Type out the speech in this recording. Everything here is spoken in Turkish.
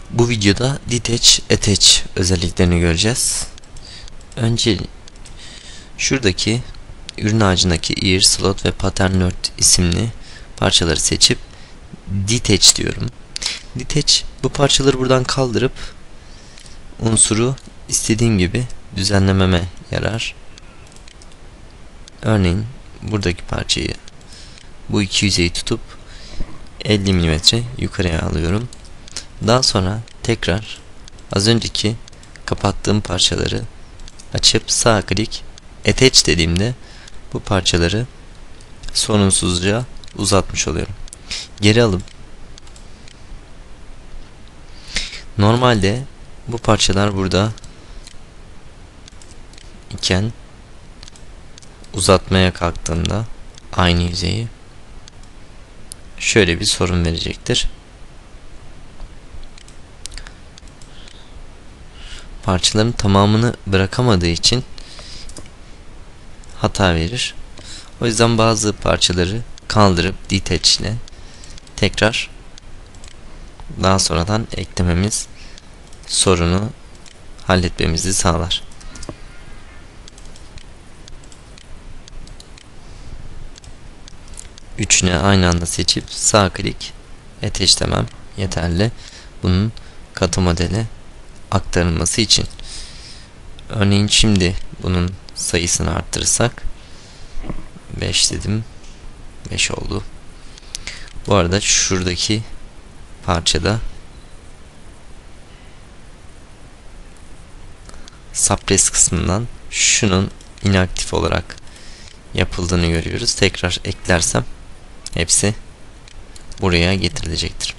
Bu videoda detach, attach özelliklerini göreceğiz. Önce şuradaki ürün ağacındaki ear, slot ve pattern node isimli parçaları seçip detach diyorum. Detach bu parçaları buradan kaldırıp unsuru istediğim gibi düzenlememe yarar. Örneğin buradaki parçayı, bu iki yüzeyi tutup 50 mm yukarıya alıyorum. Daha sonra tekrar az önceki kapattığım parçaları açıp sağ klik attach dediğimde bu parçaları sorunsuzca uzatmış oluyorum. Geri alıp normalde bu parçalar burada iken uzatmaya kalktığımda aynı yüzeyi şöyle bir sorun verecektir. Parçaların tamamını bırakamadığı için hata verir. O yüzden bazı parçaları kaldırıp detach ile tekrar daha sonradan eklememiz sorunu halletmemizi sağlar. Üçünü aynı anda seçip sağ klik attach demem yeterli. Bunun katı modele aktarılması için. Örneğin şimdi bunun sayısını arttırırsak 5 dedim. 5 oldu. Bu arada şuradaki parçada suppress kısmından şunun inaktif olarak yapıldığını görüyoruz. Tekrar eklersem hepsi buraya getirilecektir.